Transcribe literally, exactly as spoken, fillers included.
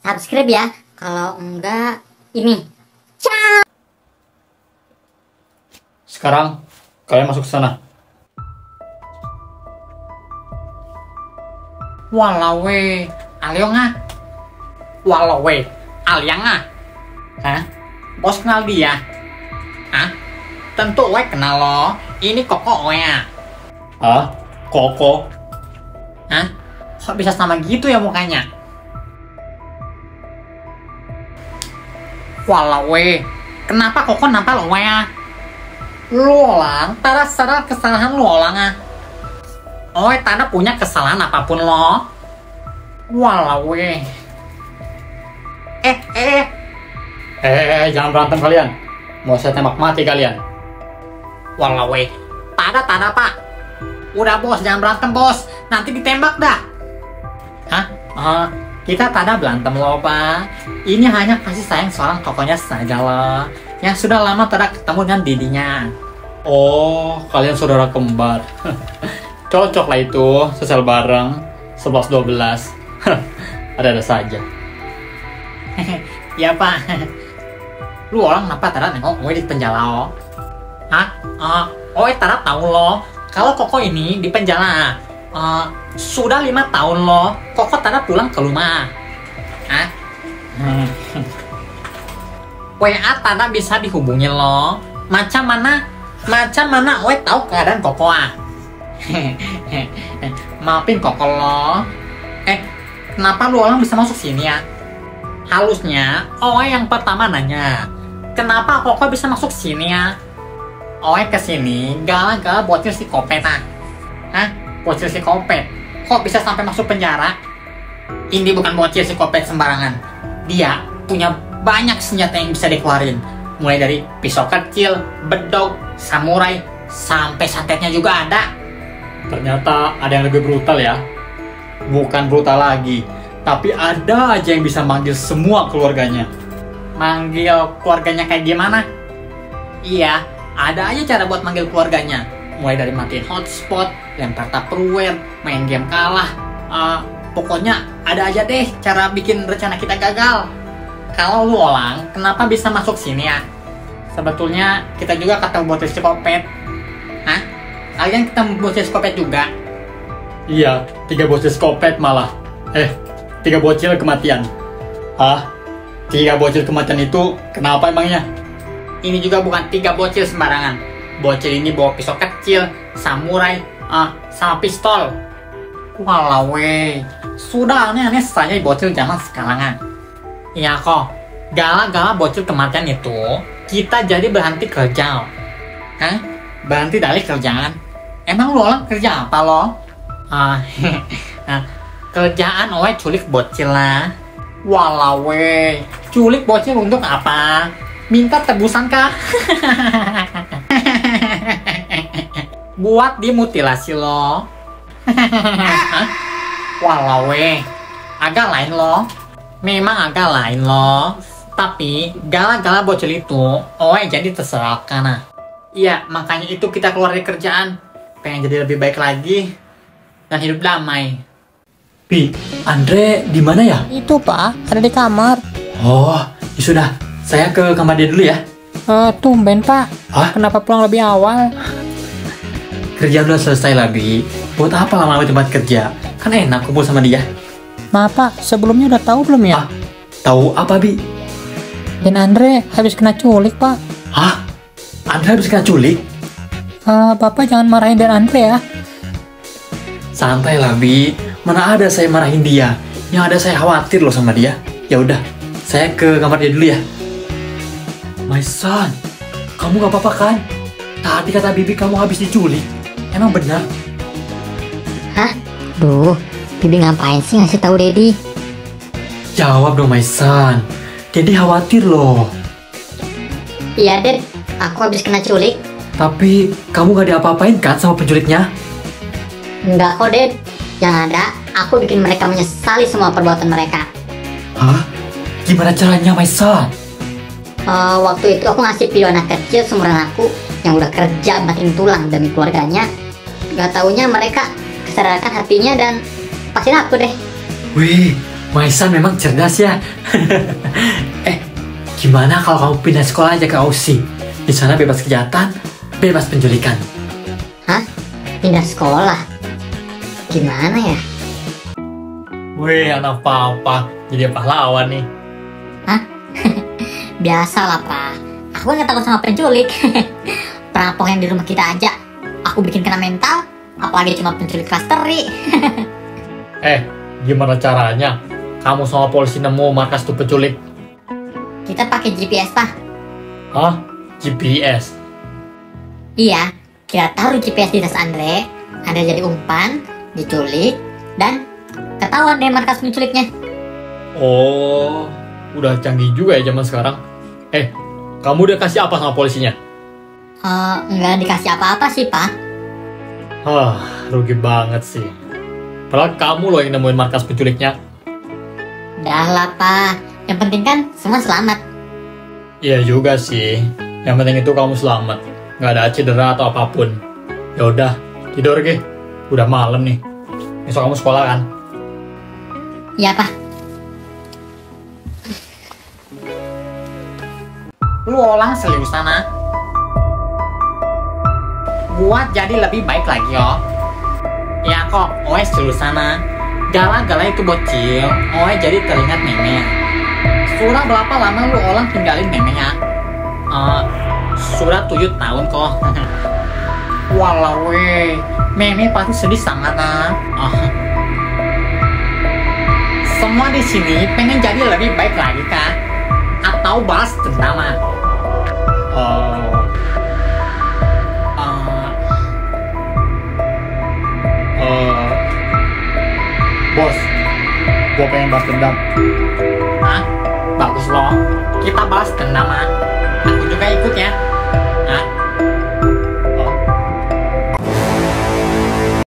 subscribe ya. Kalau enggak, ini. Ciao. Sekarang kalian masuk ke sana. Walau we, Aliong ah. Walau we, Aliang ah. Hah? Bos kenal dia? Hah? Tentu we kenal lo. Ini Koko we ah. Ah, Koko. Hah? Kok bisa sama gitu ya mukanya? Walau we, kenapa Koko nampak lo we ah? Lu orang, tada sadar kesalahan lu orang ah. Oh, Tanda punya kesalahan apapun lo. Walau we. Eh, eh. Eh, eh, jangan berantem kalian. Mau saya tembak mati kalian. Walau we. Tada, tada pak. Udah bos, jangan berantem bos. Nanti ditembak dah. Hah? Oh, kita tada berantem loh pak. Ini hanya kasih sayang seorang tokonya saja loh. Yang sudah lama tada ketemu dengan didinya. Oh, kalian saudara kembar. Cocok lah itu, sesel bareng sebelas dua belas. Ada-ada saja. Iya pak. Lu orang kenapa tada nengok gue di penjara oh? Hah? Uh, oh tada tahu lo. Kalau Koko ini di penjara uh, sudah lima tahun lo. Koko tada pulang ke rumah. Hah? W A tada bisa dihubungi lo. Macam mana? Macam mana? Oe tahu keadaan Koko ah. Maafin Koko lo. Eh, kenapa lu orang bisa masuk sini ya? Halusnya, Oe yang pertama nanya, kenapa Koko bisa masuk sini ya? Oe kesini gara-gara bocil si Kopet ah. Hah? Bocil si Kopet? Kok bisa sampai masuk penjara? Ini bukan bocil si Kopet sembarangan. Dia punya banyak senjata yang bisa dikeluarin. Mulai dari pisau kecil, bedog, samurai, sampai santetnya juga ada. Ternyata ada yang lebih brutal ya. Bukan brutal lagi, tapi ada aja yang bisa manggil semua keluarganya. Manggil keluarganya kayak gimana? Iya, ada aja cara buat manggil keluarganya. Mulai dari matiin hotspot, lempar tupperware, main game kalah. Uh, pokoknya ada aja deh cara bikin rencana kita gagal. Kalau lu orang, kenapa bisa masuk sini ya? Sebetulnya kita juga ketemu bocil psikopat. Hah? Kalian ketemu bocil psikopat juga? Iya, tiga bocil psikopat malah. Eh, tiga bocil kematian. Hah? Tiga bocil kematian itu kenapa emangnya? Ini juga bukan tiga bocil sembarangan. Bocil ini bawa pisau kecil, samurai, uh, sama pistol. Walau we, sudah aneh-aneh saja bocil zaman sekarang. Iya kok, gara-gara bocil kematian itu, kita jadi berhenti kerja. Hah? Berhenti dari kerjaan? Emang lo orang kerja apa lo? Ah, nah, kerjaan oe culik bocil lah. Walau we, culik bocil untuk apa? Minta tebusan kah? Buat dimutilasi lo. Hah? Walau we, agak lain lo. Memang agak lain loh, tapi gara-gara bocil itu, Oe jadi terserah karena. Iya, makanya itu kita keluar dari kerjaan, pengen jadi lebih baik lagi dan hidup damai. Pi, Andre di mana ya? Itu pak, ada di kamar. Oh, ya sudah, saya ke kamar dia dulu ya. Uh, tumben pak. Hah? Kenapa pulang lebih awal? Kerja udah selesai lah, Bi. Buat apa lama-lama di tempat kerja? Kan enak kumpul sama dia. Maaf pak, sebelumnya udah tahu belum ya? Ah, tahu apa, Bi? Dan Andre habis kena culik pak. Hah? Andre habis kena culik? Uh, bapak jangan marahin Dan Andre ya. Santai lah, Bi. Mana ada saya marahin dia. Yang ada saya khawatir loh sama dia. Ya udah, saya ke kamar dia dulu ya. My son, kamu gak apa-apa kan? Tadi kata bibi kamu habis diculik. Emang benar? Hah? Duh, Bibi ngapain sih ngasih tahu Dedi? Jawab dong, my son. Dedi khawatir loh. Iya, Ded. Aku habis kena culik. Tapi kamu gak diapa-apain kan sama penculiknya? Enggak kok, Ded. Yang ada, aku bikin mereka menyesali semua perbuatan mereka. Hah? Gimana caranya, my son? Uh, waktu itu aku ngasih video anak kecil seumuran aku yang udah kerja matiin tulang demi keluarganya. Gak taunya mereka kesadaran hatinya dan pastiin aku deh. Wih, Maisan memang cerdas ya. Eh, gimana kalau kamu pindah sekolah aja ke Aussie? Di sana bebas kejahatan, bebas penculikan. Hah? Pindah sekolah? Gimana ya? Wih, anak papa jadi pahlawan nih. Hah? Biasalah, Pak. Aku nggak takut sama penculik. Perampok yang di rumah kita aja aku bikin kena mental, apalagi cuma penculik kelas teri. Eh, gimana caranya? Kamu sama polisi nemu markas tuh penculik? Kita pakai G P S, Pak. Hah? G P S? Iya, kita taruh G P S di tas Andre, Andre jadi umpan, diculik, dan ketahuan deh markas penculiknya. Oh, udah canggih juga ya zaman sekarang. Eh, kamu udah kasih apa sama polisinya? Eh, nggak dikasih apa-apa sih, Pak. Hah, rugi banget sih. Padahal kamu loh yang nemuin markas penculiknya. Dah lah, Pak. Yang penting kan semua selamat. Iya juga sih. Yang penting itu kamu selamat. Nggak ada cedera atau apapun. Ya udah, tidur Ge. Udah malam nih. Besok kamu sekolah kan? Iya, Pak. Lu orang serius sana. Buat jadi lebih baik lagi yo. Ya kok, oe serius sana. Gara-gara itu bocil, oe jadi teringat nenek. Sudah berapa lama lu orang tinggalin neneknya? Uh, sudah tujuh tahun kok. Walau weh, nenek pasti sedih sangat ah. Uh. Semua di sini pengen jadi lebih baik lagi kah? Atau balas dendam ah? Oh. Uh. Uh. Bos, gua pengen balas dendam. Hah? Bagus loh, kita balas dendam ah. Aku juga ikut ya.